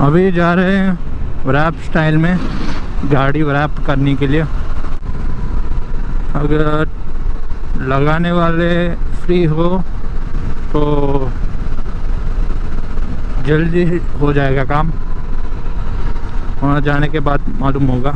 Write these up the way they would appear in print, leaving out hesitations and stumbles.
अभी जा रहे हैं रैप स्टाइल में गाड़ी रैप करने के लिए। अगर लगाने वाले फ्री हो तो जल्दी हो जाएगा काम, वहाँ जाने के बाद मालूम होगा।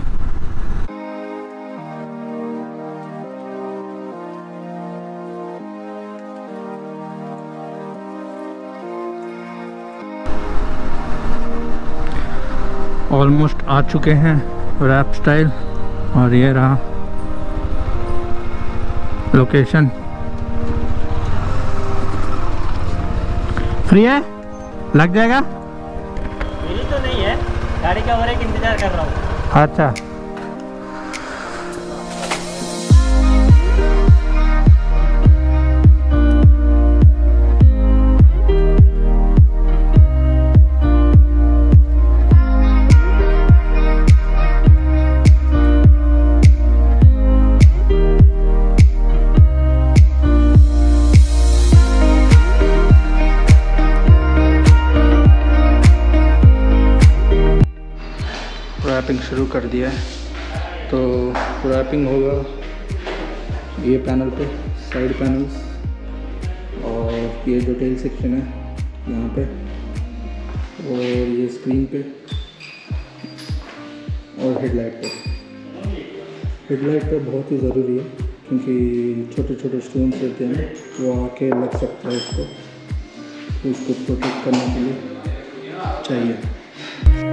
ऑलमोस्ट आ चुके हैं रैप स्टाइल, और ये रहा लोकेशन। फ्री है, लग जाएगा। फ्री तो नहीं है, गाड़ी का और एक इंतजार कर रहा हूँ। अच्छा, रैपिंग शुरू कर दिया है। तो रैपिंग होगा ये पैनल पे, साइड पैनल्स, और ये जो टेल सेक्शन है यहाँ पे, और ये स्क्रीन पे, और हेडलाइट पे। हेडलाइट पे बहुत ही ज़रूरी है क्योंकि छोटे छोटे स्टोन्स रहते हैं, वो आके लग सकता है उसको प्रोटेक्ट करने के लिए चाहिए।